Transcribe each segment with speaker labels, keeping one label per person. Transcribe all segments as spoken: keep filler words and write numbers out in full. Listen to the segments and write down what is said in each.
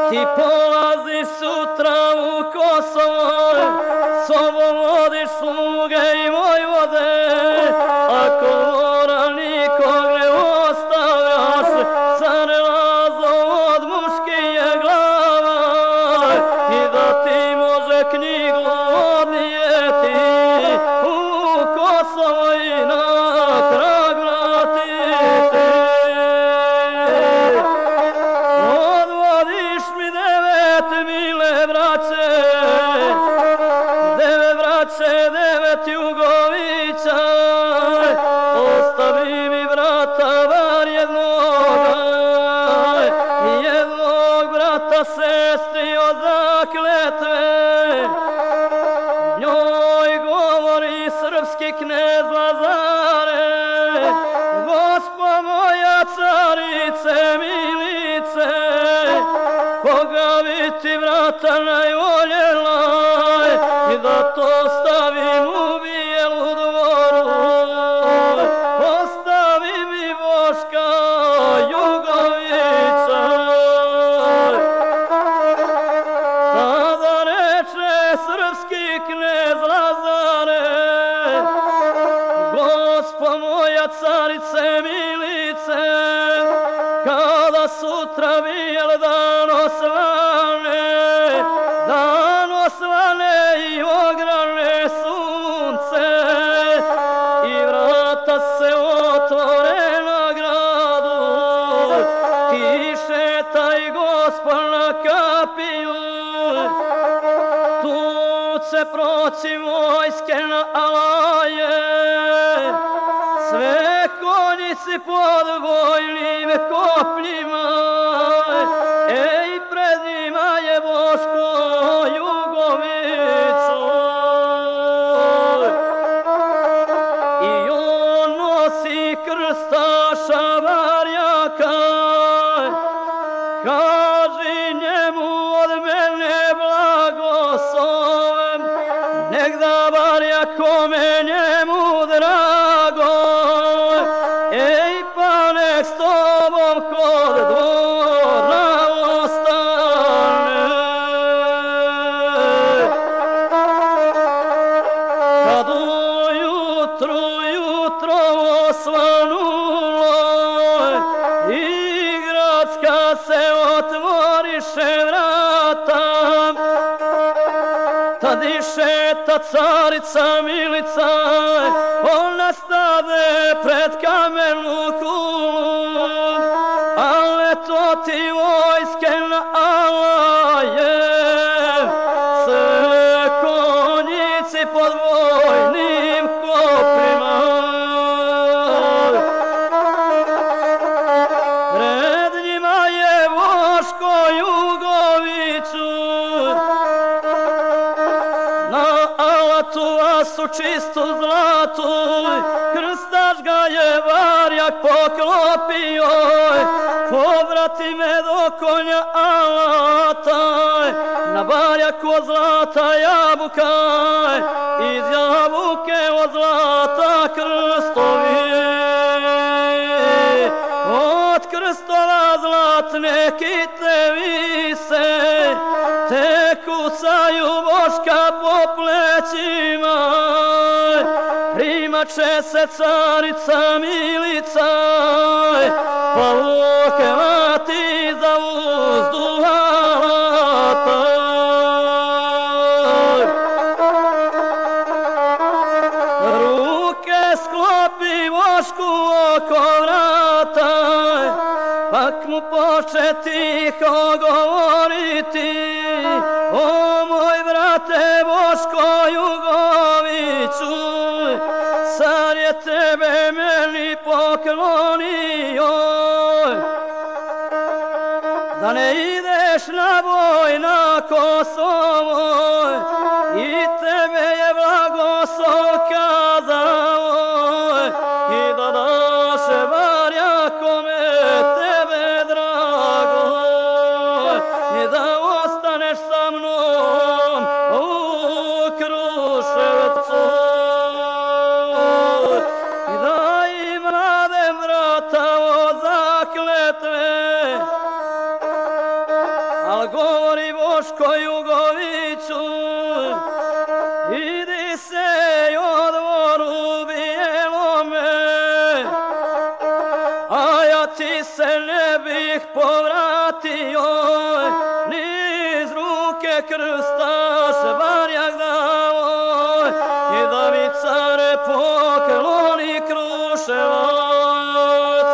Speaker 1: Ti polazi sutra u Kosovo, sobom vodiš sluge i vojvode, ako mora nikog ne ostavljaš, car Lazo od muškije glava, i da ti može knjigu odnijeti u Kosovo i natrag vratiti. Odvodiš mi devet mile braće, devet braće, devet Jugovića, ostavi mi brata bar jednoga, jednog brata sestri od zakletve. Njoj govori srpski knez Lazare, Gospo moja carice milice, koga bi ti brata najvoljela, i da to stavim u bijelu dvoru, ostavi mi Boška Jugovića. Tada reče srpski knez Lazare, Gospo moja carice milice, kada sutra bijel dan osvane, dan osvane i ograne sunce, i vrata se otvore na gradu, ti šetaj Gospo na kapiju, tu će proći vojske na alaje, sve konjici pod vojnim kopljima, ej, pred njima je Boško Jugović, i on nosi krstaša barjaka, kaži njemu od mene blagoslov, nek da barjakome njemu drago, ej, pa nek s tobom kod dvora ostane. Kad ujutru, jutro osvanulo, i gradska se otvoriše vrata, tad iše ta carica milica, ona stade pred kamenu kulu, ale to ti vojske na alaje, sve konjici pod vojnim kopljima. Pred njima je Boško Jugoviću, na alatu asu čistu zlatu, krstaš ga je barjak poklopio, povrati me do konja alata, na barjaku od zlata jabuka, iz jabuke od zlata krstovi, od krstova zlatne kite vise, te kucaju Boška po plećima, primače se carica milica, pa uhvati za uzduh alata. Ruke sklopi Bošku oko vrata, pak mu poče tiho govoriti, o moj brate Boško Jugoviću, car je tebe meni poklonio, da ne ideš na boj na Kosovo, i tebe je blagoslov kazao, i da daš barjakome tebe drago, i da ostaneš sa mnom u Kruševcu, i da im radem vrata od zakletve, al go ih povratio, niz ruke krsta se barjak dao, i da mi care pokloni Kruševac.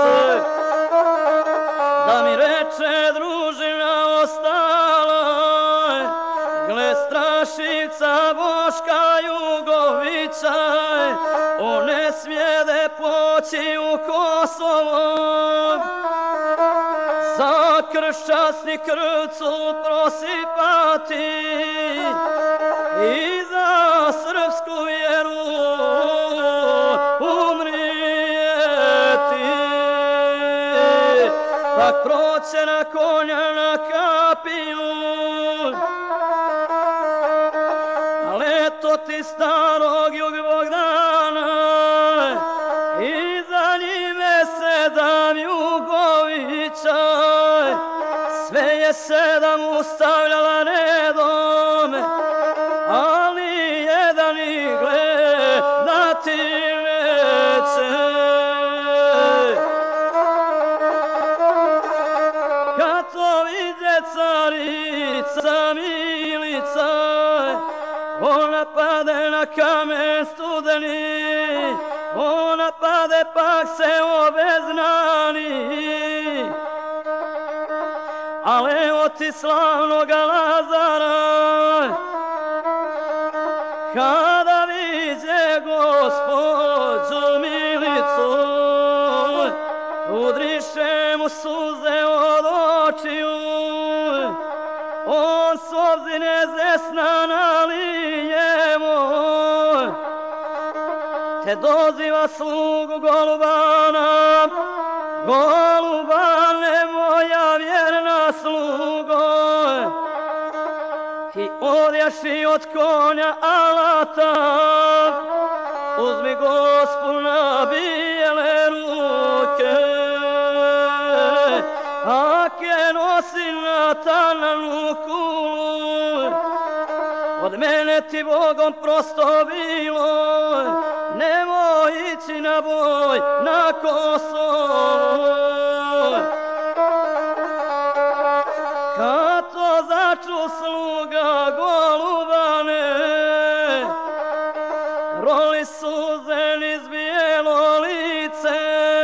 Speaker 1: Da mi reče družina ostala, gle Strašica Boška Jugovića, on ne smijede poći u Kosovo, za kršćasni krvcu prosipati i za srpsku vjeru umrijeti. Pak proće na konja na kapiju, ali eto ti starog jug Bogdana, i za njime sedam Jugovića, sve je sedam ustavljala redom, ali jedan ih gledati neće. Kad to vide carica Milica, ona pade na kamen studeni, ona pade pak se obeznani. Ale evo ti slavnoga Lazara, kada viđe gospođu Milicu, udriše mu suze od očiju, on s obzine zesna nalijemo, te doziva slugu Golubana, Golubane moja vjerna slugo, ti odjaši od konja alata, uzmi Gospu na bijele ruke, ake nosi na tananu kulu, od mene ti Bogom prosto bilo, nemoj ići na boj na Kosovo. Kad to začu sluga Golubane, roli suze niz bijelo lice,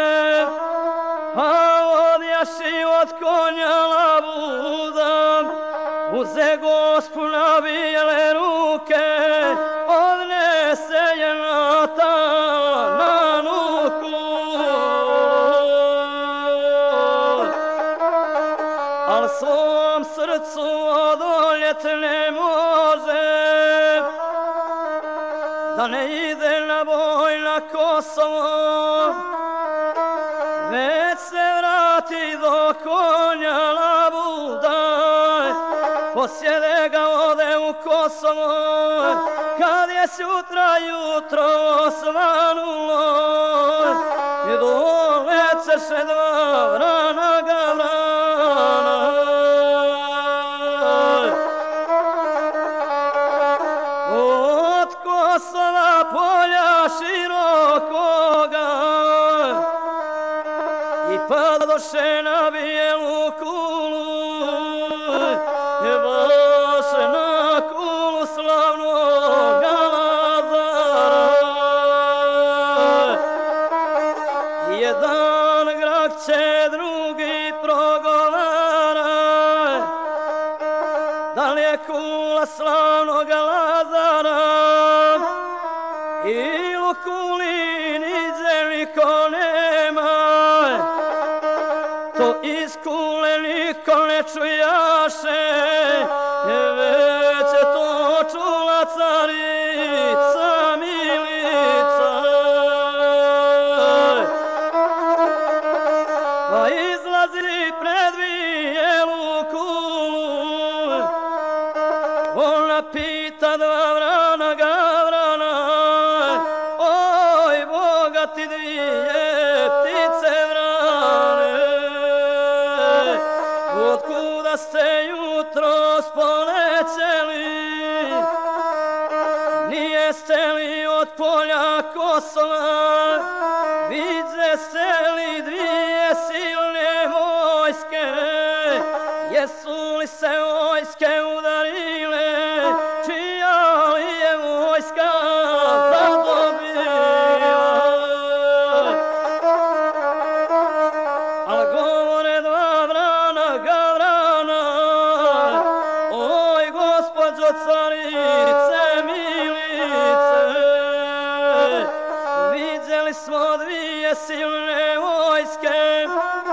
Speaker 1: pa odjaši od konja labuda, uze Gospu na bijele ruke, odnese je na tananu kulu. Al svom srcu odoljet ne može, da ne ide na boj na Kosovo, već se vrati do konja labuda, posjede ga ode u Kosovo, kad je sutra jutro osvanulo, i doleceše dva vrana gavrana. Od Kosova polja širokoga, i padoše na bijelu kulu, baš na kulu slavnoga Lazara. Jedan grakće, drugi progovara, da li je kula slavnoga Lazara, i u kuli niđe niko nema, to iz kule niko ne čujaše, već je to čula carica Milica. Pa izlazi pred bijelu kulu, ona pita dva vrana gavrana, oj Boga ti dvije ptice vrane, otkuda ste jutros polećeli, nijeste li od polja Kosova, vidje ste li dvije silne vojske, jesu li se vojske udarile, čija li je vojska zadobila. Al govore dva vrana gavrana, oj gospođo carice milice, vidjeli smo dvije silne vojske,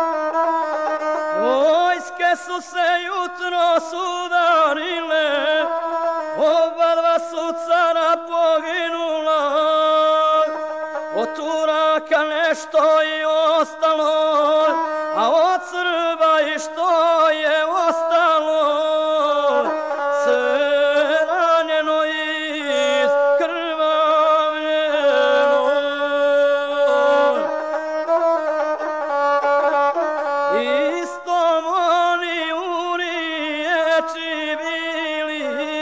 Speaker 1: vojske su se jutro sudarile, oba dva su cara poginula, od Turaka nešto i ostalo, a od Srba i što je ostalo, sve ranjeno i iskrvavljeno. Istom oni u riječi bili,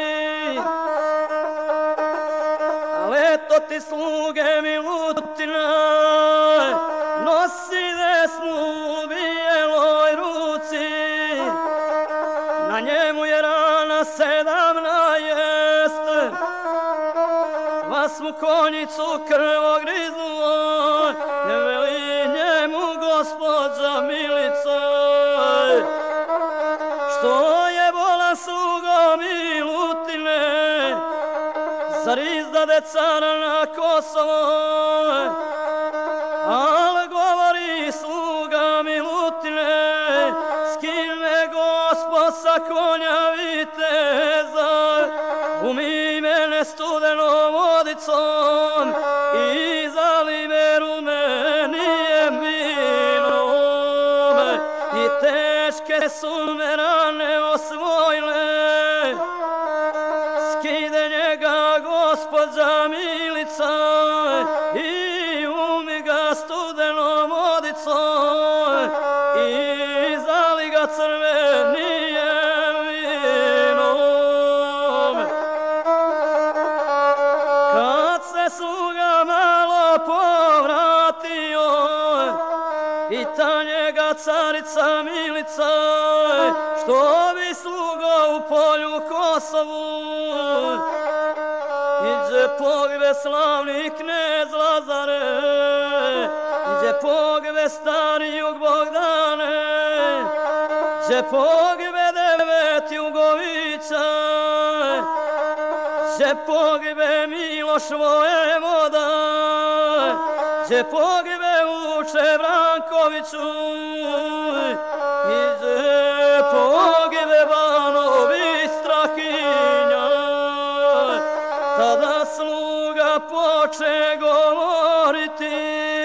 Speaker 1: ali eto ti sluge Milutina, nosi desnu u bijeloj ruci, na njemu je rana sedamnaest, vas mu konjicu krvo griznuo, ne veli njemu gospođa Milica, što je bolan slugo Milutine, zar izdade cara na Kosovo, al govori sluga Milutine, skine gospo sa konja viteza, umi mene studenom vodicom i zali me rumenijem vinom, i teške su me rane osvojile, skide njega gospođa Milica i umi ga studenom vodicom i zali ga crvenijem vinom. Kad se sluga malo povratio, pita njega carica Milica, što bi slugo u polju Kosovu, iđe pogibe slavni knez Lazare, iđe pogibe stari jug Bogdane, iđe pogibe devet Jugovića, iđe pogibe Miloš Vojvoda, iđe pogibe Vuče Brankoviću, iđe pogibe Banovi Strahinja. Tada sluga poče govoriti,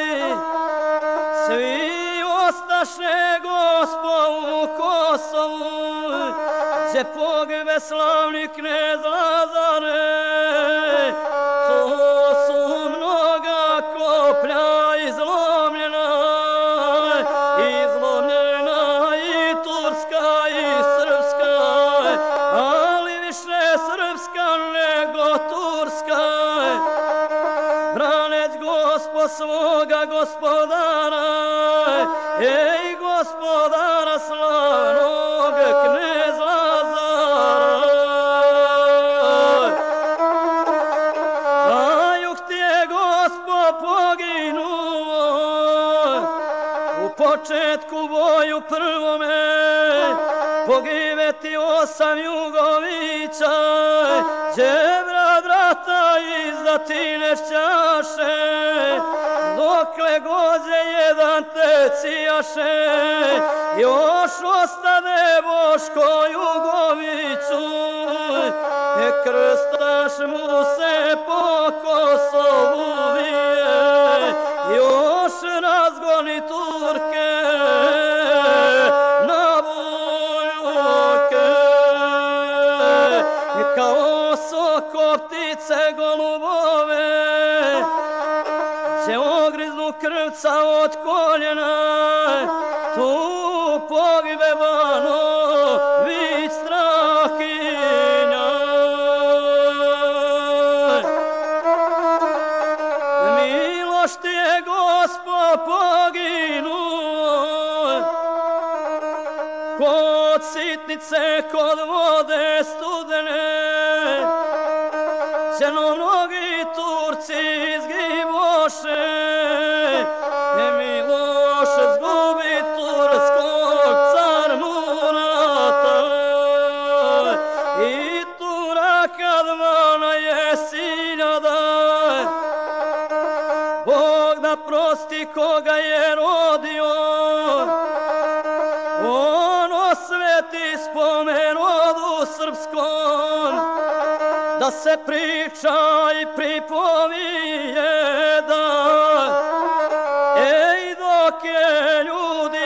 Speaker 1: svi ostaše gospo u Kosovu, gdje pogibe slavni knez Lazare, to su mnoga koplja izlomljena, izlomljena i turska i srpska, ali više srpska nego turska, braneć gospo svoga gospodara, ej gospodara slavnog knez Lazara. A juk ti je gospo poginuo u početku boju prvome, pogive ti osam Jugovića, đebra drata iza ti nešćaše, dokle gođe jedan te cijaše, još ostane Boško Jugoviću, e krstaš mu se po Kosovu vije, još razgoni Turke na Buljuke, kao soko ptice golubove, će ogriznu krvca od koljena, tu pogibe Banović Strahinja. Miloš ti je gospo poginuo, kod sitnice, kod vode studene, ćeno mnogi Turci izgiboše, je Miloše zgubi turskog car Murata, i Turaka dvana je siljada, Bog da prosti koga je rodio, ono sveti spomen rodu srpskom, da se priča i pripovijeda, ej dok je ljudi